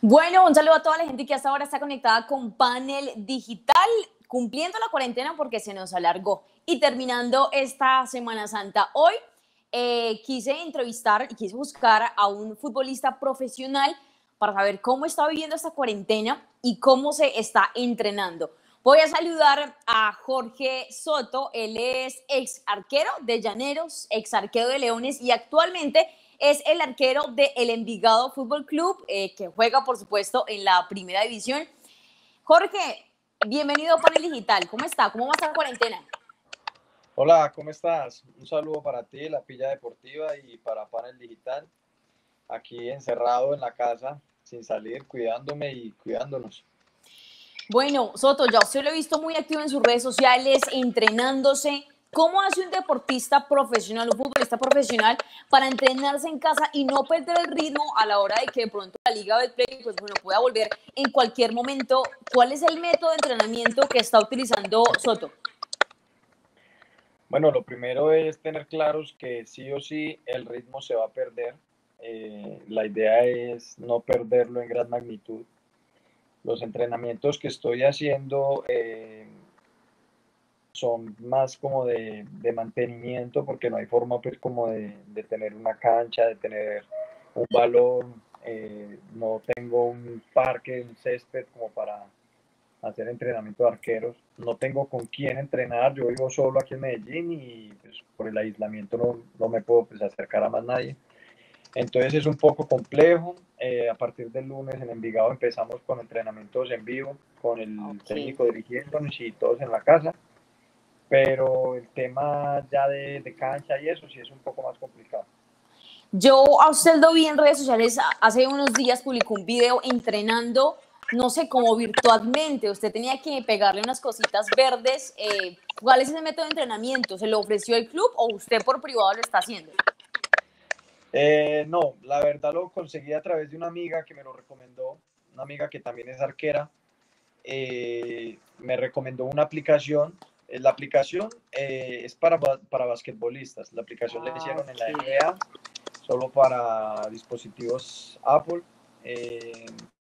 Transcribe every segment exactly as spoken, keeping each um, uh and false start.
Bueno, un saludo a toda la gente que hasta ahora está conectada con Panel Digital, cumpliendo la cuarentena porque se nos alargó y terminando esta Semana Santa. Hoy eh, quise entrevistar y quise buscar a un futbolista profesional para saber cómo está viviendo esta cuarentena y cómo se está entrenando. Voy a saludar a Jorge Soto, él es ex arquero de Llaneros, ex arquero de Leones y actualmente es el arquero del Envigado Fútbol Club, eh, que juega, por supuesto, en la primera división. Jorge, bienvenido a Panel Digital. ¿Cómo está? ¿Cómo va esta cuarentena? Hola, ¿cómo estás? Un saludo para ti, La Pilla Deportiva y para Panel Digital. Aquí encerrado en la casa, sin salir, cuidándome y cuidándonos. Bueno, Soto, ya usted lo he visto muy activo en sus redes sociales, entrenándose. ¿Cómo hace un deportista profesional, un futbolista profesional, para entrenarse en casa y no perder el ritmo a la hora de que de pronto la Liga Betplay pues, bueno, pueda volver en cualquier momento? ¿Cuál es el método de entrenamiento que está utilizando Soto? Bueno, lo primero es tener claros que sí o sí el ritmo se va a perder. Eh, la idea es no perderlo en gran magnitud. Los entrenamientos que estoy haciendo eh, son más como de, de, mantenimiento porque no hay forma pues como de, de tener una cancha, de tener un balón, eh, no tengo un parque, un césped como para hacer entrenamiento de arqueros, no tengo con quién entrenar, yo vivo solo aquí en Medellín y pues, por el aislamiento no, no me puedo pues, acercar a más nadie, entonces es un poco complejo. Eh, a partir del lunes en Envigado empezamos con entrenamientos en vivo, con el Ok. técnico dirigiéndonos y todos en la casa, pero el tema ya de, de cancha y eso sí es un poco más complicado. Yo a usted lo vi en redes sociales hace unos días, publicó un video entrenando, no sé, como virtualmente. Usted tenía que pegarle unas cositas verdes. Eh, ¿Cuál es ese método de entrenamiento? ¿Se lo ofreció el club o usted por privado lo está haciendo? Eh, no, la verdad lo conseguí a través de una amiga que me lo recomendó, una amiga que también es arquera. Eh, me recomendó una aplicación. Eh, La aplicación eh, es para, para basquetbolistas. La aplicación la Ah, hicieron en la ok. N B A, solo para dispositivos Apple. Eh,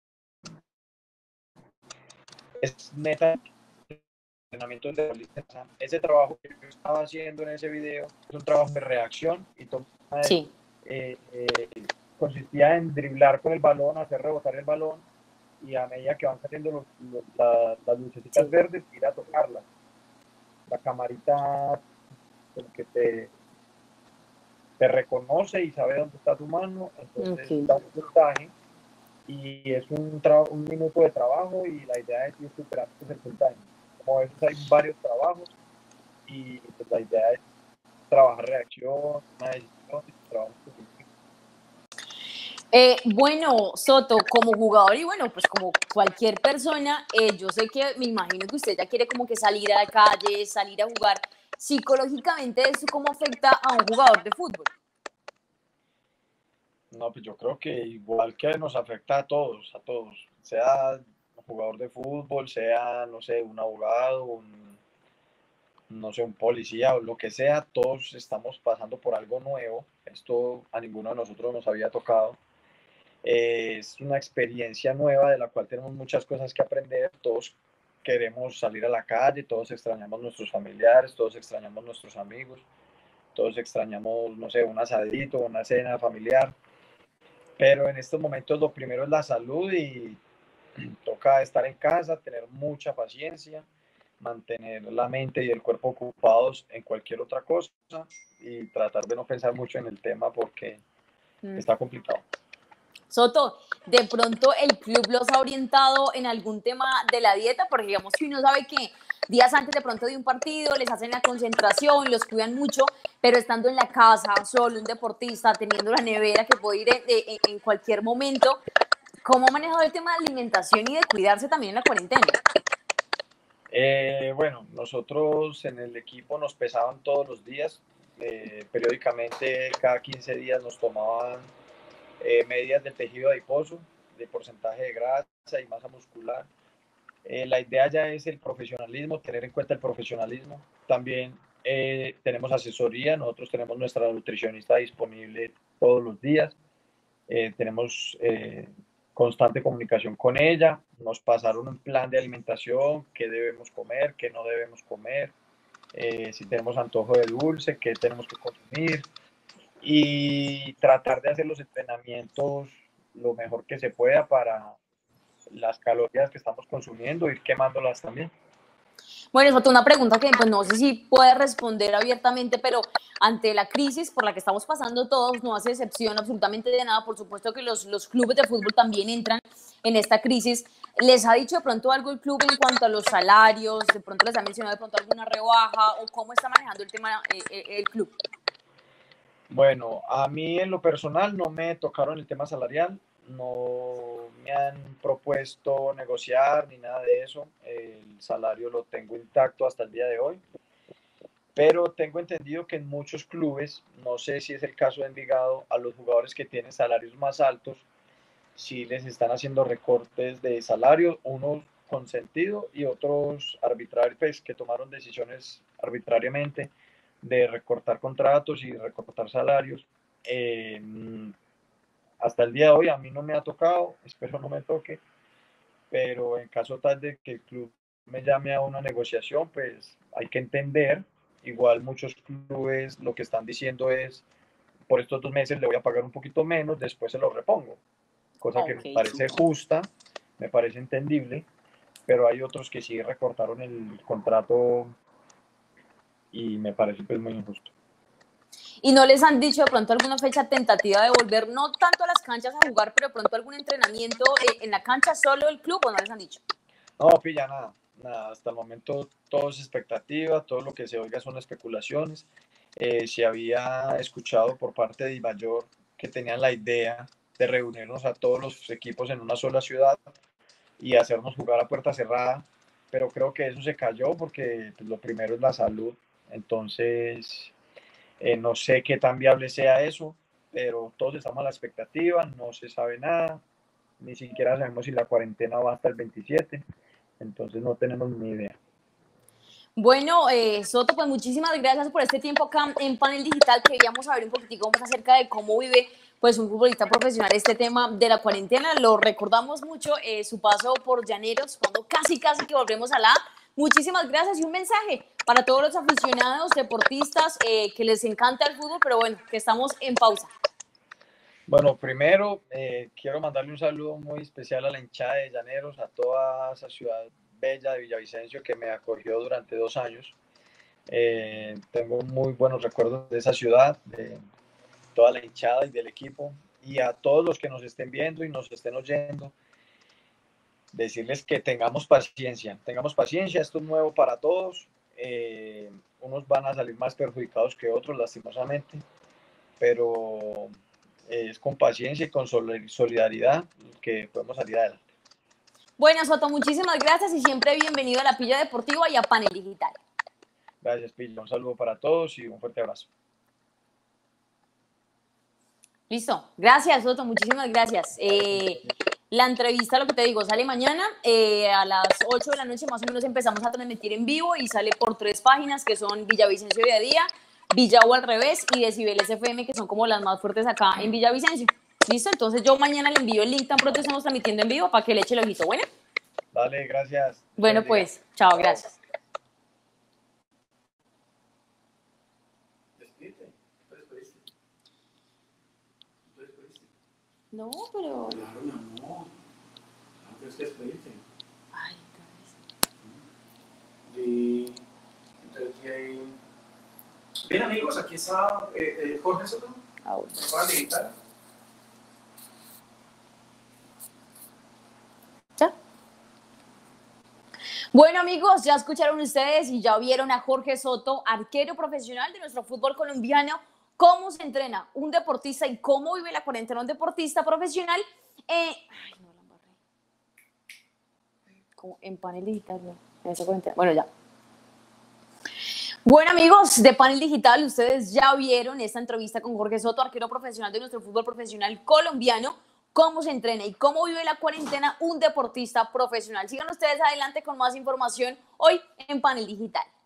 es neta entrenamiento de bolistas. Ese trabajo que yo estaba haciendo en ese video es un trabajo de reacción y toma de, Sí. eh, eh, consistía en driblar con el balón, hacer rebotar el balón y a medida que van saliendo los, los, la, las lucecitas Sí. verdes, ir a tocarlas. La camarita que te, te reconoce y sabe dónde está tu mano, entonces Ok. da un puntaje y es un, un minuto de trabajo y la idea es ir superando el puntaje. Como ves, hay varios trabajos y pues, la idea es trabajar reacción, una decisión y trabajo específico. Eh, bueno, Soto, como jugador y bueno, pues como cualquier persona, eh, yo sé que me imagino que usted ya quiere como que salir a la calle, salir a jugar. Psicológicamente, ¿eso cómo afecta a un jugador de fútbol? No, pues yo creo que igual que nos afecta a todos, a todos, sea un jugador de fútbol, sea, no sé, un abogado, un, no sé, un policía o lo que sea, todos estamos pasando por algo nuevo. Esto a ninguno de nosotros nos había tocado. Eh, es una experiencia nueva de la cual tenemos muchas cosas que aprender. Todos queremos salir a la calle, todos extrañamos nuestros familiares, todos extrañamos nuestros amigos, todos extrañamos, no sé, un asadito, una cena familiar. Pero en estos momentos lo primero es la salud y toca estar en casa, tener mucha paciencia, mantener la mente y el cuerpo ocupados en cualquier otra cosa y tratar de no pensar mucho en el tema porque Mm. está complicado. Soto, de pronto el club los ha orientado en algún tema de la dieta, porque digamos que uno sabe que días antes de pronto de un partido les hacen la concentración, los cuidan mucho, pero estando en la casa, solo un deportista, teniendo la nevera que puede ir en, en, en cualquier momento, ¿cómo ha manejado el tema de alimentación y de cuidarse también en la cuarentena? Eh, bueno, nosotros en el equipo nos pesaban todos los días, eh, periódicamente cada quince días nos tomaban eh, medidas del tejido adiposo, de porcentaje de grasa y masa muscular. Eh, la idea ya es el profesionalismo, tener en cuenta el profesionalismo. También eh, tenemos asesoría, nosotros tenemos nuestra nutricionista disponible todos los días. Eh, tenemos eh, constante comunicación con ella, nos pasaron un plan de alimentación, qué debemos comer, qué no debemos comer, eh, si tenemos antojo de dulce, qué tenemos que consumir, y tratar de hacer los entrenamientos lo mejor que se pueda para las calorías que estamos consumiendo, ir quemándolas también. Bueno, Soto, una pregunta que pues no sé si puede responder abiertamente, pero ante la crisis por la que estamos pasando todos, no hace excepción absolutamente de nada. Por supuesto que los, los clubes de fútbol también entran en esta crisis. ¿Les ha dicho de pronto algo el club en cuanto a los salarios? ¿De pronto les ha mencionado de pronto alguna rebaja? ¿O cómo está manejando el tema eh, el club? Bueno, a mí en lo personal no me tocaron el tema salarial, no me han propuesto negociar ni nada de eso. El salario lo tengo intacto hasta el día de hoy, pero tengo entendido que en muchos clubes, no sé si es el caso de Envigado, a los jugadores que tienen salarios más altos, sí les están haciendo recortes de salario, unos con sentido y otros arbitrarios, pues, que tomaron decisiones arbitrariamente de recortar contratos y recortar salarios. Eh, hasta el día de hoy a mí no me ha tocado, espero no me toque, pero en caso tal de que el club me llame a una negociación, pues hay que entender, igual muchos clubes lo que están diciendo es, por estos dos meses le voy a pagar un poquito menos, después se lo repongo, cosa que Okay, me parece super. justa, me parece entendible, pero hay otros que sí recortaron el contrato y me parece pues muy injusto. ¿Y no les han dicho de pronto alguna fecha tentativa de volver, no tanto a las canchas a jugar, pero de pronto algún entrenamiento eh, en la cancha solo el club, o no les han dicho? No, pilla nada, nada, hasta el momento todo es expectativa, todo lo que se oiga son especulaciones. Eh, se había escuchado por parte de Ibayor que tenían la idea de reunirnos a todos los equipos en una sola ciudad y hacernos jugar a puerta cerrada, pero creo que eso se cayó porque pues, lo primero es la salud, entonces eh, no sé qué tan viable sea eso, pero todos estamos a la expectativa, no se sabe nada, ni siquiera sabemos si la cuarentena va hasta el veintisiete, entonces no tenemos ni idea. Bueno, eh, Soto, pues muchísimas gracias por este tiempo acá en Panel Digital. Queríamos saber un poquitico más acerca de cómo vive pues un futbolista profesional este tema de la cuarentena. Lo recordamos mucho, eh, su paso por Llaneros, cuando casi casi que volvemos a la A. Muchísimas gracias y un mensaje para todos los aficionados, deportistas, eh, que les encanta el fútbol, pero bueno, que estamos en pausa. Bueno, primero eh, quiero mandarle un saludo muy especial a la hinchada de Llaneros, a toda esa ciudad bella de Villavicencio que me acogió durante dos años. Eh, tengo muy buenos recuerdos de esa ciudad, de toda la hinchada y del equipo. Y a todos los que nos estén viendo y nos estén oyendo, decirles que tengamos paciencia, tengamos paciencia, esto es nuevo para todos. Eh, unos van a salir más perjudicados que otros, lastimosamente, pero es con paciencia y con solidaridad que podemos salir adelante. Bueno, Soto, muchísimas gracias y siempre bienvenido a la Pilla Deportiva y a Panel Digital. Gracias, Pilla. Un saludo para todos y un fuerte abrazo. Listo. Gracias, Soto. Muchísimas gracias. Eh, la entrevista, lo que te digo, sale mañana eh, a las ocho de la noche más o menos empezamos a transmitir en vivo y sale por tres páginas que son Villavicencio Día a Día, Villavo al Revés y Decibeles F M, que son como las más fuertes acá en Villavicencio. ¿Listo? Entonces yo mañana le envío el link, tan pronto estamos transmitiendo en vivo para que le eche el ojito. ¿Bueno? Dale, gracias. Bueno, pues, chao, gracias. No, pero... Claro, mi amor. Antes que despedirte. Ay, Y entonces, bien, amigos, aquí está eh, eh, Jorge Soto. ahora. Para digital. ¿Ya? Bueno, amigos, ya escucharon ustedes y ya vieron a Jorge Soto, arquero profesional de nuestro fútbol colombiano, cómo se entrena un deportista y cómo vive la cuarentena un deportista profesional. Eh, ay, no, la embarré. Como en Panel Digital, no. En esa cuarentena. Bueno, ya. Bueno, amigos de Panel Digital, ustedes ya vieron esta entrevista con Jorge Soto, arquero profesional de nuestro fútbol profesional colombiano, cómo se entrena y cómo vive la cuarentena un deportista profesional. Sigan ustedes adelante con más información hoy en Panel Digital.